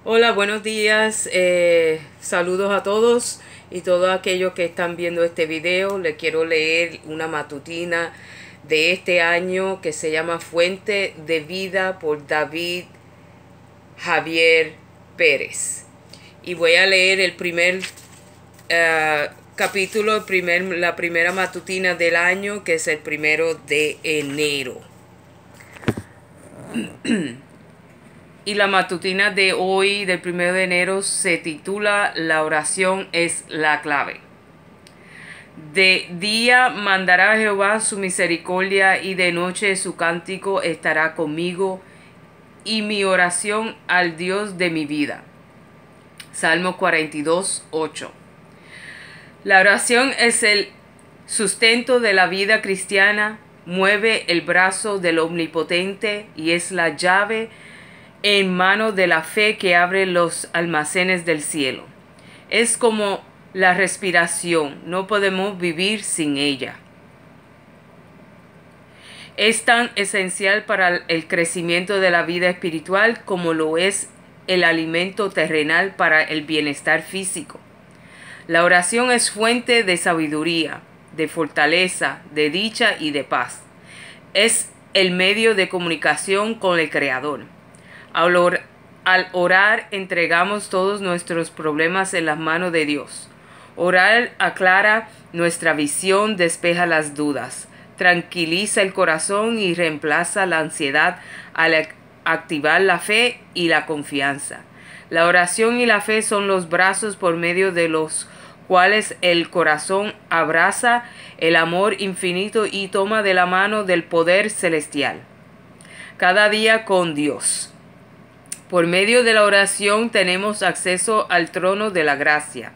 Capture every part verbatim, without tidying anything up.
Hola, buenos días, eh, saludos a todos y todos aquellos que están viendo este video. Les quiero leer una matutina de este año que se llama Fuente de Vida por David Javier Pérez. Y voy a leer el primer uh, capítulo, el primer, la primera matutina del año, que es el primero de enero. Y la matutina de hoy, del primero de enero, se titula La oración es la clave. De día mandará Jehová su misericordia, y de noche su cántico estará conmigo, y mi oración al Dios de mi vida. Salmo cuarenta y dos, ocho. La oración es el sustento de la vida cristiana, mueve el brazo del Omnipotente y es la llave en mano de la fe que abre los almacenes del cielo. Es como la respiración, no podemos vivir sin ella. Es tan esencial para el crecimiento de la vida espiritual como lo es el alimento terrenal para el bienestar físico. La oración es fuente de sabiduría, de fortaleza, de dicha y de paz. Es el medio de comunicación con el Creador. Al, or al orar, entregamos todos nuestros problemas en las manos de Dios. Orar aclara nuestra visión, despeja las dudas, tranquiliza el corazón y reemplaza la ansiedad al activar la fe y la confianza. La oración y la fe son los brazos por medio de los cuales el corazón abraza el amor infinito y toma de la mano del poder celestial. Cada día con Dios. Por medio de la oración tenemos acceso al trono de la gracia.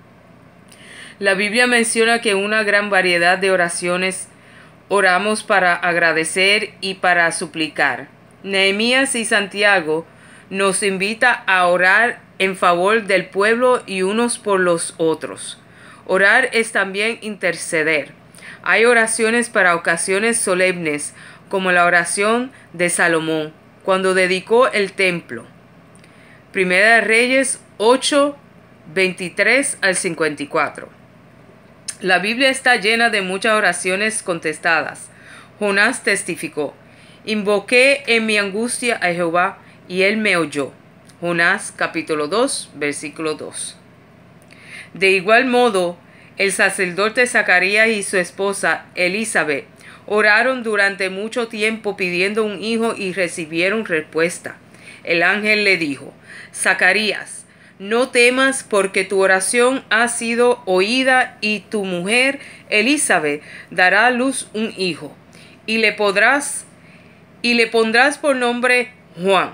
La Biblia menciona que una gran variedad de oraciones oramos para agradecer y para suplicar. Nehemías y Santiago nos invita a orar en favor del pueblo y unos por los otros. Orar es también interceder. Hay oraciones para ocasiones solemnes, como la oración de Salomón, cuando dedicó el templo. Primera de Reyes ocho, veintitrés al cincuenta y cuatro. La Biblia está llena de muchas oraciones contestadas. Jonás testificó: invoqué en mi angustia a Jehová, y él me oyó. Jonás capítulo dos, versículo dos. De igual modo, el sacerdote Zacarías y su esposa Elizabeth oraron durante mucho tiempo pidiendo un hijo y recibieron respuesta. El ángel le dijo: Zacarías, no temas, porque tu oración ha sido oída, y tu mujer Elizabeth dará a luz un hijo, y le podrás y le pondrás por nombre Juan.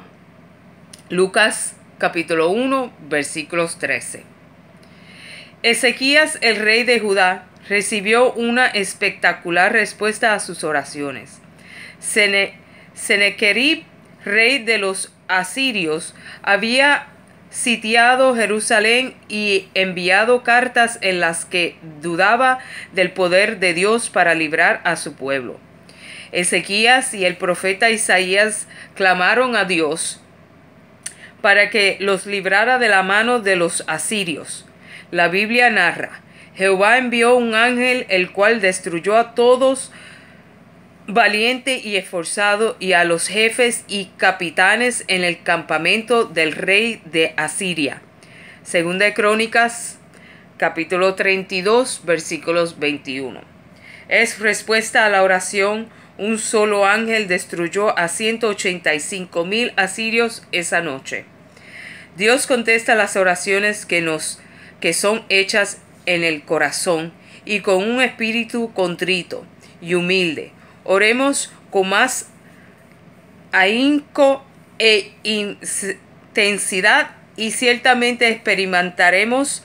Lucas capítulo uno, versículos trece. Ezequías, el rey de Judá, recibió una espectacular respuesta a sus oraciones. Sene, Senequerib, rey de los asirios, había sitiado Jerusalén y enviado cartas en las que dudaba del poder de Dios para librar a su pueblo. Ezequías y el profeta Isaías clamaron a Dios para que los librara de la mano de los asirios. La Biblia narra: Jehová envió un ángel, el cual destruyó a todos valiente y esforzado, y a los jefes y capitanes en el campamento del rey de Asiria. Segunda de Crónicas, capítulo treinta y dos, versículos veintiuno. Es respuesta a la oración. Un solo ángel destruyó a ciento ochenta y cinco mil asirios esa noche. Dios contesta las oraciones que nos que son hechas en el corazón y con un espíritu contrito y humilde. Oremos con más ahínco e intensidad y ciertamente experimentaremos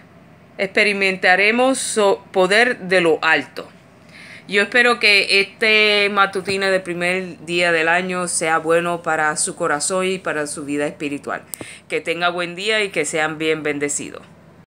experimentaremos poder de lo alto. Yo espero que este matutina del primer día del año sea bueno para su corazón y para su vida espiritual. Que tenga buen día y que sean bien bendecidos.